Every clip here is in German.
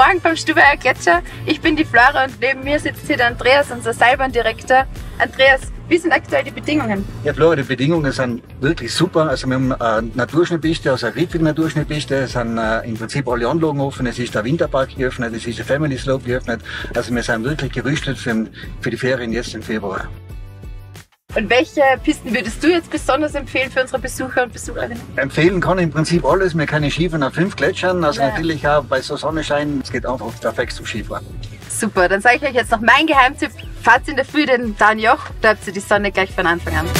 Morgen vom Stubaier Gletscher. Ich bin die Flora und neben mir sitzt hier der Andreas, unser Seilbahndirektor. Andreas, wie sind aktuell die Bedingungen? Ja, Flora, die Bedingungen sind wirklich super. Also wir haben eine Naturschneepiste, also eine riffige Naturschneepiste. Es sind im Prinzip alle Anlagen offen. Es ist der Winterpark geöffnet, es ist der Family Slope geöffnet. Also wir sind wirklich gerüstet für die Ferien jetzt im Februar. Und welche Pisten würdest du jetzt besonders empfehlen für unsere Besucher und Besucherinnen? Empfehlen kann ich im Prinzip alles. Wir können Skifahren auf 5 Gletschern. Also natürlich auch bei so Sonnenschein. Es geht einfach perfekt zum Skifahren. Super, dann sage ich euch jetzt noch meinen Geheimtipp. Fahrt in der Früh den Downjoch, da habt ihr die Sonne gleich von Anfang an.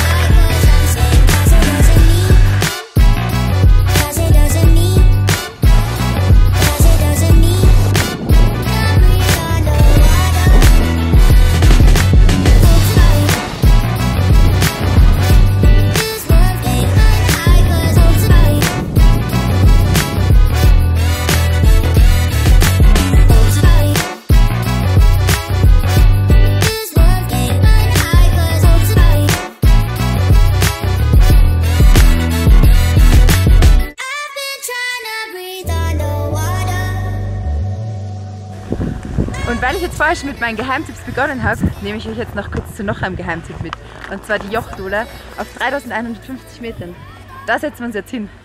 Und weil ich jetzt vorher schon mit meinen Geheimtipps begonnen habe, nehme ich euch jetzt noch kurz zu noch einem Geheimtipp mit. Und zwar die Jochdohle auf 3150 Metern. Da setzen wir uns jetzt hin.